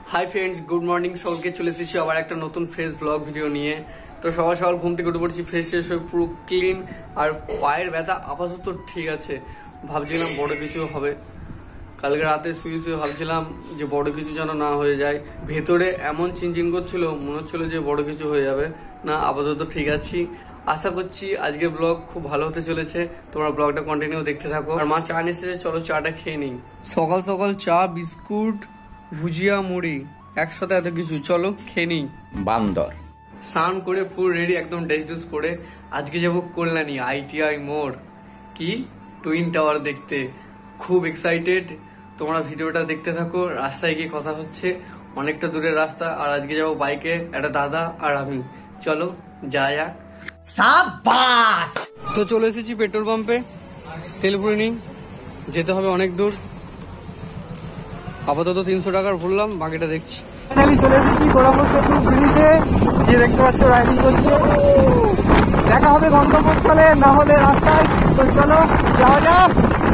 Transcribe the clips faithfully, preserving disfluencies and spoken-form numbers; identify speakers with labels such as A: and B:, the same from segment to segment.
A: Hi friends, good morning. সকলকে চলে এসেছি আবার একটা নতুন ফ্রেশ ব্লগ ভিডিও নিয়ে। তো সকাল সকাল ঘুম থেকে উঠে পড়েছি, ফ্রেশ ফ্রেশ হয়ে পুরো ক্লিন। আর পায়ের ব্যথা আপাতত ঠিক আছে। ভাবছিলাম বড় কিছু হবে, কালকে রাতে শুয়ে শুয়ে ভাবছিলাম যে বড় কিছু যেন না হয়ে যায়। ভেতরে এমন চিনচিন করছিল, মনে হচ্ছিল যে বড় কিছু হয়ে যাবে। না, আপাতত ঠিক আছি। আশা করছি আজকে ব্লগ খুব ভালো হতে চলেছে। তোমরা ব্লগটা কন্টিনিউ দেখতে থাকো। আর মা চা নিয়ে এসেছে, চলো চাটা খেয়ে নিই। সকাল সকাল চা, বিস্কুট, ভুজিয়া, মুড়ি, একসাথে এত কিছু, চলো খেয়ে নিই।
B: বান্দর
A: স্নান করে ফুল রেডি, একদম ড্রেস ড্রেস পরে আজকে যাবো কল্যাণী আইটিআই মোড়, কি টুইন টাওয়ার দেখতে। খুব এক্সাইটেড। তোমরা ভিডিওটা দেখতে থাকো। রাস্তায় গিয়ে কথা হচ্ছে, অনেকটা দূরের রাস্তা। আর আজকে যাবো বাইকে, একটা দাদা আর আমি। চলো যা যাক।
C: সাবাস।
A: তো চলে এসেছি পেট্রোল পাম্পে, তেল ভরে নিই। যেতে হবে অনেক দূর। আপাতত তিনশো টাকার ভরলাম, বাকিটা দেখছি। চলে এসেছি গোড়াপুর সেতু ব্রিজে, গিয়ে দেখতে পাচ্ছ রাইডিং করছে। দেখা হবে গন্তব্যস্থলে, না হলে রাস্তায়। তো চলো যাওয়া যাক।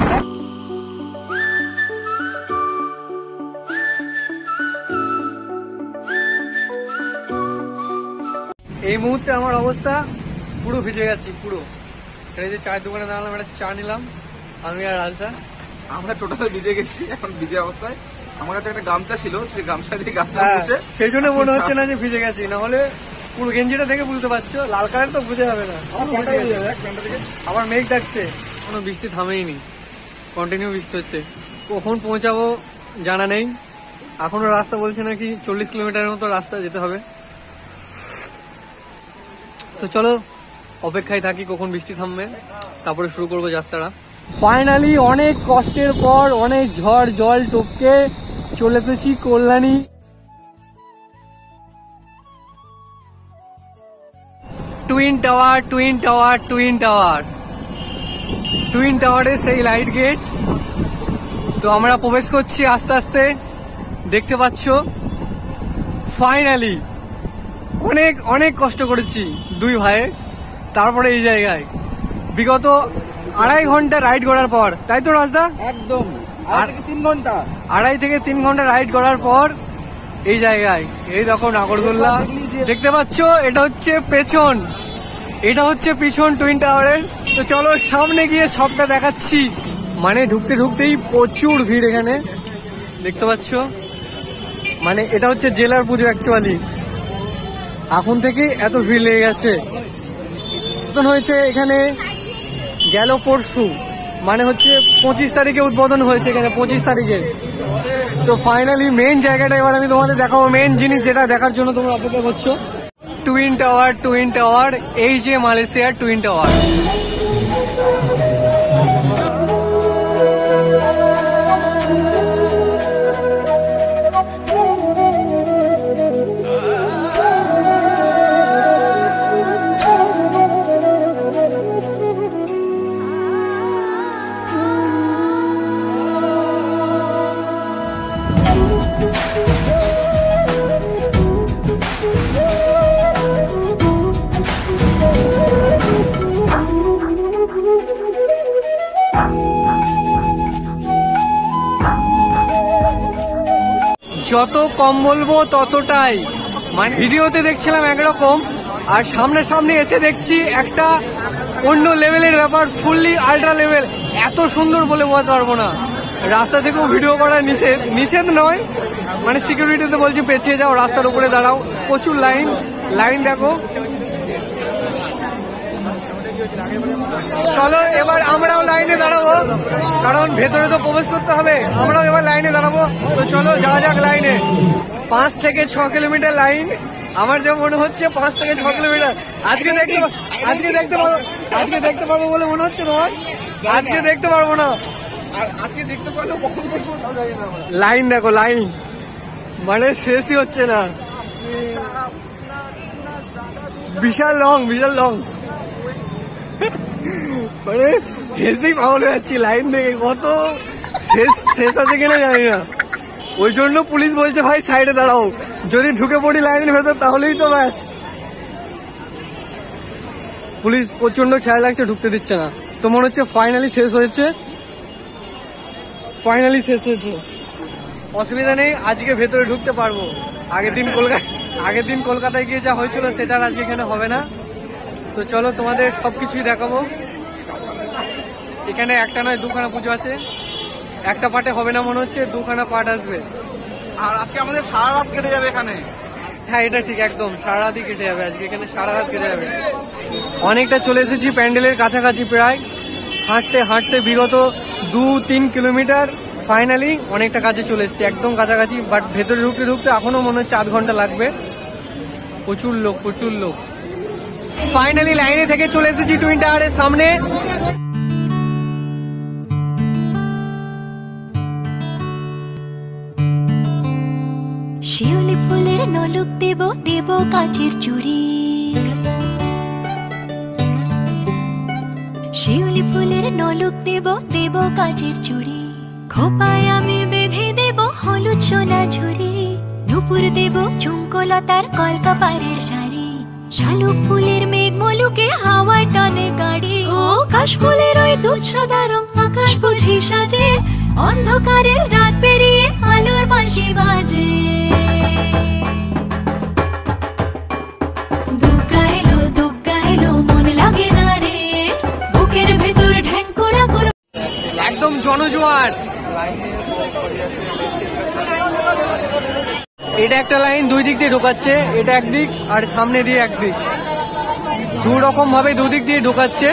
A: এই মুহূর্তে আমার অবস্থা পুরো ভিজে গেছি, পুরো। এই যে চায়ের দোকানে দাঁড়ালাম, একটা চা নিলাম আমি আর আলসা।
B: আমরা টোটাল ভিজে গেছি এখন, ভিজে অবস্থায়। আমার কাছে একটা গামছা ছিল, সেই গামছা দিয়ে গামছা মুছে,
A: সেই জন্য মনে হচ্ছে না যে ভিজে গেছি। না হলে পুরো গেঞ্জিটা দেখে বুঝতে পারছো, লাল কালার তো বুঝে যাবে না। আবার মেঘ ডাকছে, কোনো বৃষ্টি থামেইনি, কন্টিনিউ বৃষ্টি হচ্ছে। কখন পৌঁছাবো জানা নেই। এখনো রাস্তা বলছে নাকি চল্লিশ কিলোমিটারের মতো রাস্তা যেতে হবে। তো চলো অপেক্ষায় থাকি কখন বৃষ্টি থামবে, তারপরে শুরু করবো যাত্রা। ফাইনালি অনেক কষ্টের পর, অনেক ঝড় জল টপকে চলে এসেছি Kalyani. Twin tower, twin tower, twin tower, twin টাওয়ারের সেই লাইট গেট। তো আমরা প্রবেশ করছি আস্তে আস্তে, দেখতে পাচ্ছ। ফাইনালি অনেক অনেক কষ্ট করেছি দুই ভাইয়ে, তারপরে এই জায়গায় বিগত আড়াই ঘন্টা রাইড করার পর, তাই তো রাজদা?
B: একদম তিন ঘন্টা
A: আড়াই থেকে তিন ঘন্টা রাইড করার পর এই জায়গায়। এই দেখো নাগরদোল্লা দেখতে পাচ্ছ, এটা হচ্ছে পেছন, এটা হচ্ছে পিছন টুইন টাওয়ারের। তো চলো সামনে গিয়ে সবটা দেখাচ্ছি। মানে ঢুকতে ঢুকতেই প্রচুর ভিড় এখানে, দেখতে পাচ্ছ। মানে এটা হচ্ছে জেলার পুজো অ্যাকচুয়ালি, এখন থেকে এত ভিড় লেগে গেছে। উদ্বোধন হয়েছে এখানে গেল পরশু, মানে হচ্ছে পঁচিশ তারিখে উদ্বোধন হয়েছে এখানে, পঁচিশ তারিখে। তো ফাইনালি মেন জায়গাটা এবার আমি তোমাদের দেখাবো, মেন জিনিস যেটা দেখার জন্য তোমরা অপেক্ষা করছো। টুইন টাওয়ার, টুইন টাওয়ার, এই যে মালয়েশিয়ার টুইন টাওয়ার। যত কম বলবো ততটাই, মানে ভিডিওতে দেখছিলাম একরকম, আর সামনে সামনে এসে দেখছি একটা অন্য লেভেলের ব্যাপার, ফুললি আল্ট্রা লেভেল। এত সুন্দর বলে বোঝাতে পারবো না। রাস্তা থেকেও ভিডিও করা নিষেধ, নিষেধ নয়, মানে সিকিউরিটিতে বলছি পেছিয়ে যাও, রাস্তার উপরে দাঁড়াও। প্রচুর লাইন, লাইন দেখো। চলো এবার আমরাও লাইনে দাঁড়াবো, কারণ ভেতরে তো প্রবেশ করতে হবে। আমরাও এবার লাইনে দাঁড়াবো। তো চলো যাওয়া যাক লাইনে। পাঁচ থেকে ছ কিলোমিটার লাইন, আমার যা মনে হচ্ছে পাঁচ থেকে ছ কিলোমিটার। আজকে দেখতে আজকে দেখতে পারবো আজকে দেখতে পারবো বলে মনে হচ্ছে তোমার? আজকে দেখতে পারবো না,
B: আজকে দেখতে পারলেও কখন করবো।
A: লাইন দেখো, লাইন মানে শেষই হচ্ছে না। বিশাল লং, বিশাল লং, মানে হেসেই পাগল হয়ে যাচ্ছি লাইন দেখে। কত শেষ শেষ আছে কিনা জানি না, ওই জন্য পুলিশ বলছে ভাই সাইডে দাঁড়াও, যদি ঢুকে পড়ি লাইনের ভেতর তাহলেই তো ব্যাস। পুলিশ প্রচন্ড খেয়াল রাখছে, ঢুকতে দিচ্ছে না। তো মনে হচ্ছে ফাইনালি শেষ হয়েছে, ফাইনালি শেষ হয়েছে। অসুবিধা নেই, আজকে ভেতরে ঢুকতে পারবো। আগের দিন কলকাতা আগের দিন কলকাতায় গিয়ে যা হয়েছিল সেটা আর আজকে এখানে হবে না। তো চলো তোমাদের সবকিছুই দেখাবো। এখানে একটা নয় দুখানা পুজো আছে, একটা পার্টে হবে না মনে হচ্ছে, দুখানা পার্ট আসবে।
B: আর আজকে আমাদের সারা রাত কেটে যাবে এখানে।
A: হ্যাঁ এটা ঠিক, একদম সারা রাতই কেটে যাবে আজকে এখানে, সারা রাত কেটে যাবে। অনেকটা চলে এসেছি প্যান্ডেলের কাছাকাছি, প্রায় হাঁটতে হাঁটতে বিগত দু তিন কিলোমিটার ফাইনালি অনেকটা কাছে চলে এসেছি, একদম কাছাকাছি। বাট ভেতরে ঢুকতে ঢুকতে এখনো মনে হচ্ছে আধ ঘন্টা লাগবে। প্রচুর লোক প্রচুর লোক। ফাইনালি লাইনে থেকে চলে এসেছি টুইন টাওয়ারের সামনে।
D: শিউলি ফুলের নলুক দেব দেব কাচের চুড়ি, শিউলি ফুলের নলুক দেব দেব কাচের চুড়ি, খোপায় আমি বেঁধে দেব হলুদ সোনা ঝুরি, নুপুর দেব ঝুমকোলতার কলকাপাড়ের শাড়ি, শালুক ফুলের মেঘ মলুকে হাওয়ায় টানে গাড়ি, ও কাশ ফুলের ওই দুধ সাদা রং আকাশ বুঝি সাজে, অন্ধকারে রাত পেরিয়ে আলোর বাঁশি বাজে। দুগ্গা এলো দুগ্গা এলো মন লাগে না রে, বুকের ভেতর ঢ্যাং করা করে
A: একদম জনজোয়ার। এটা একটা লাইন দুই দিক দিয়ে ঢোকাচ্ছে, এটা একদিক আর সামনে দিয়ে একদিক, দু রকম ভাবে দুদিক দিয়ে ঢোকাচ্ছে।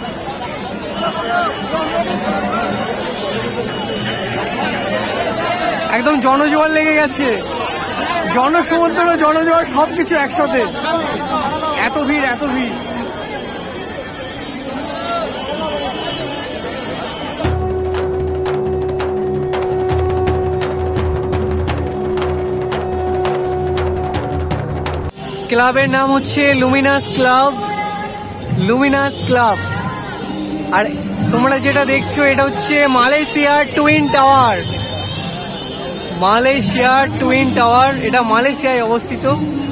A: একদম জনজোয়ার লেগে গেছে, জনসমুদ্র জনজোয়ার সবকিছু একসাথে, এত ভিড় এত ভিড়। ক্লাবের নাম হচ্ছে লুমিনাস ক্লাব, লুমিনাস ক্লাব। আর তোমরা যেটা দেখছো এটা হচ্ছে মালয়েশিয়ার টুইন টাওয়ার, মালয়েশিয়ার টুইন টাওয়ার, এটা মালয়েশিয়ায় অবস্থিত।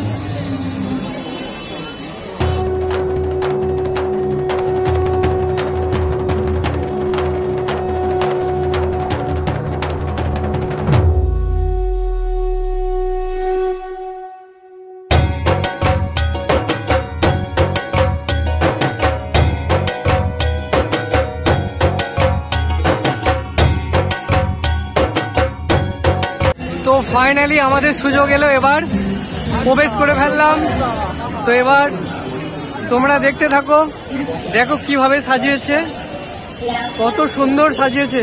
A: তো ফাইনালি আমাদের সুযোগ এলো, এবার প্রবেশ করে ফেললাম। তো এবার তোমরা দেখতে থাকো, দেখো কিভাবে সাজিয়েছে, কত সুন্দর সাজিয়েছে।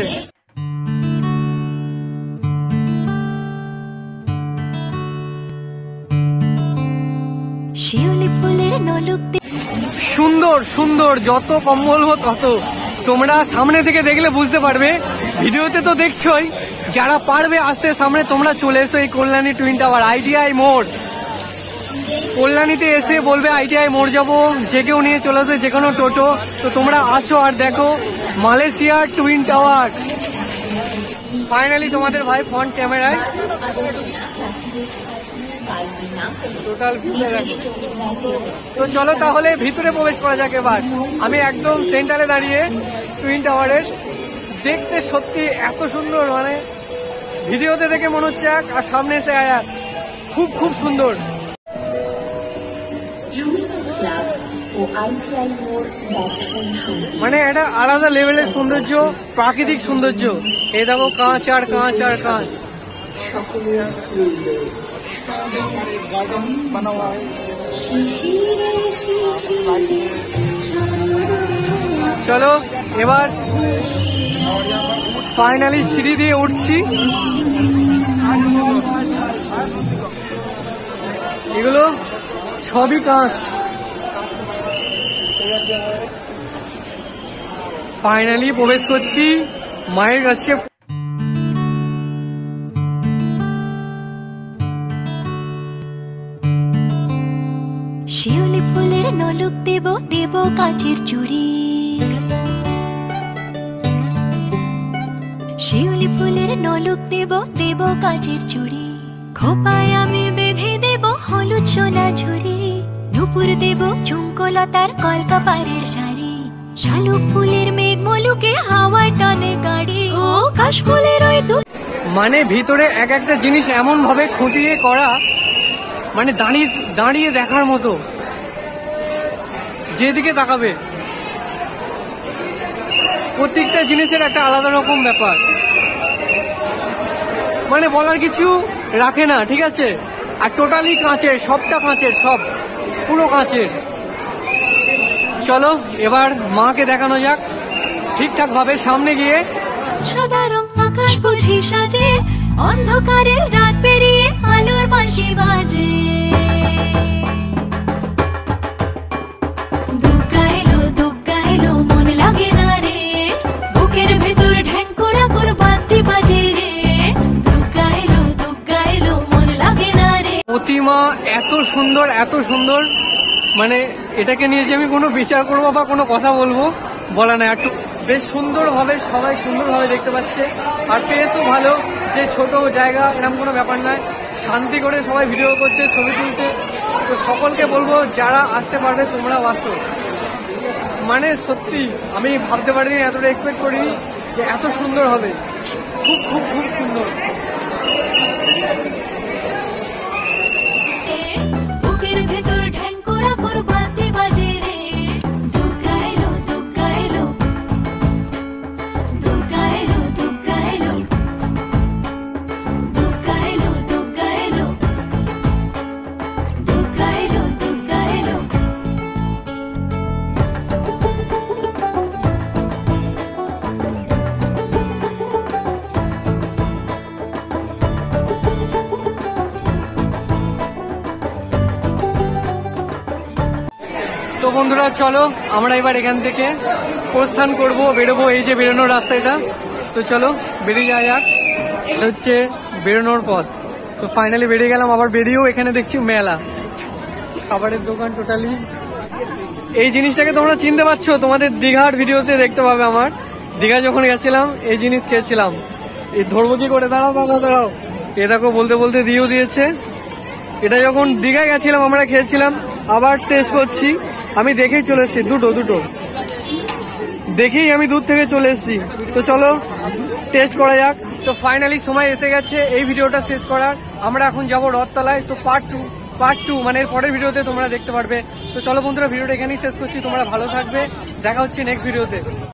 D: শিউলি ফুলের নলুক
A: সুন্দর সুন্দর, যত কম বলবো তত। তোমরা সামনে থেকে দেখলে বুঝতে পারবে, ভিডিওতে তো দেখছোই। যারা পারবে আসতে সামনে তোমরা চলে এসো এই কল্যাণী টুইন টাওয়ার, আইটিআই মোড়। কল্যাণীতে এসে বলবে আইটিআই মোড় যাবো, যে কেউ নিয়ে চলে আসবে, যে কোনো টোটো। তো তোমরা আসো আর দেখো মালয়েশিয়ার টুইন টাওয়ার। ফাইনালি তোমাদের ভাই ফ্রন্ট ক্যামেরায় টোটাল ভিউটা দেখো। তো চলো তাহলে ভিতরে প্রবেশ করা যাক এবার। আমি একদম সেন্টারে দাঁড়িয়ে টুইন টাওয়ারের, দেখতে সত্যি এত সুন্দর, মানে ভিডিওতে দেখে মনে হচ্ছে এক, আর সামনে এসে আয়া খুব খুব সুন্দর। মানে এটা আলাদা লেভেলের সৌন্দর্য, প্রাকৃতিক সৌন্দর্য। এই দেখো কাঁচ আর কাঁচ আর কাঁচ। চলো এবার ফাইনালি সিঁড়ি দিয়ে উঠছি। এগুলো সবই কাঁচ। ফাইনালি প্রবেশ করছি মায়ের কাছে।
D: শিউলি ফুলের নলুক দেব দেব কাচের চুড়ি, শিউলি ফুলের নলুক দেব দেব কাচের চুড়ি, খোপায় আমি বেঁধে দেব হলুদ সোনা ঝুরি, নুপুর দেব ঝুমকোলতার কলকাপাড়ের শাড়ি, শালুক ফুলের মেঘ মলুকে হাওয়ায় টানে গাড়ি, ও কাশ ফুলের ওই দুধ।
A: মানে ভিতরে এক একটা জিনিস এমন ভাবে খুঁটিয়ে করা, মানে দাঁড়িয়ে দাঁড়িয়ে দেখার মতো, যেদিকে তাকাবে প্রত্যেকটা জিনিসের একটা আলাদা রকম ব্যাপার, মানে বলার কিছু রাখে না, ঠিক আছে। আর টোটালি কাঁচের, সবটা কাঁচের, সব পুরো কাঁচের। চলো এবার মাকে দেখানো যাক ঠিকঠাক ভাবে সামনে গিয়ে।
D: সাদা রং আকাশ বুঝি সাজে, অন্ধকারের রাত পেরিয়ে আলোর বাঁশি বাজে। দুগ্গা এলো দুগ্গা এলো মন লাগে না রে, বুকের ভেতর ঢ্যাঙ্করা কর বাদ্যি বাজে রে। দুগ্গা এলো দুগ্গা এলো মন লাগে না রে।
A: প্রতিমা এত সুন্দর এত সুন্দর, মানে এটাকে নিয়ে যে আমি কোনো বিচার করবো বা কোনো কথা বলবো বলা না, একটু বেশ সুন্দরভাবে সবাই সুন্দরভাবে দেখতে পাচ্ছে। আর পেসও ভালো, যে ছোট জায়গা এরকম কোনো ব্যাপার নয়, শান্তি করে সবাই ভিডিও করছে, ছবি তুলছে। তো সকলকে বলবো যারা আসতে পারবে তোমরাও আসো। মানে সত্যি আমি ভাবতে পারিনি, এতটা এক্সপেক্ট করিনি যে এত সুন্দর হবে, খুব খুব খুব সুন্দর।
D: বুকের ভেতর ঢ্যাঙ্করা কর বাদ্যি বাজে রে। দুগ্গা এলো দুগ্গা এলো দুগ্গা এলো দুগ্গা এলো দুগ্গা এলো দুগ্গা এলো দুগ্গা এলো দুগ্গা এলো।
A: তো বন্ধুরা চলো আমরা এবার এখান থেকে প্রস্থান করব, বেরোবো। এই যে বেরোনোর রাস্তা এটা, তো চলো বেরিয়ে যাওয়া যাক। এটা হচ্ছে বেরোনোর পথ। তো ফাইনালি বেরিয়ে গেলাম। আবার বেরিয়েও এখানে দেখছি মেলা, খাবারের দোকান টোটালি। এই জিনিসটাকে তোমরা চিনতে পারছো, তোমাদের দীঘার ভিডিওতে দেখতে পাবে। আমার দীঘা যখন গেছিলাম এই জিনিস খেয়েছিলাম। এই ধরবো কি করে, দাঁড়াও দাঁড়াও দাঁড়াও, এ দেখো বলতে বলতে দিয়েও দিয়েছে। এটা যখন দীঘায় গেছিলাম আমরা খেয়েছিলাম, আবার টেস্ট করছি। আমি দেখেই চলে এসেছি, দুটো দুটো দেখেই আমি দূর থেকে চলে এসেছি। তো চলো টেস্ট করা যাক। তো ফাইনালি সময় এসে গেছে এই ভিডিওটা শেষ করার। আমরা এখন যাবো রথতলায়। তো পার্ট টু পার্ট টু মানে এর পরের ভিডিওতে তোমরা দেখতে পারবে। তো চলো বন্ধুরা ভিডিওটা এখানেই শেষ করছি। তোমরা ভালো থাকবে, দেখা হচ্ছে নেক্সট ভিডিওতে।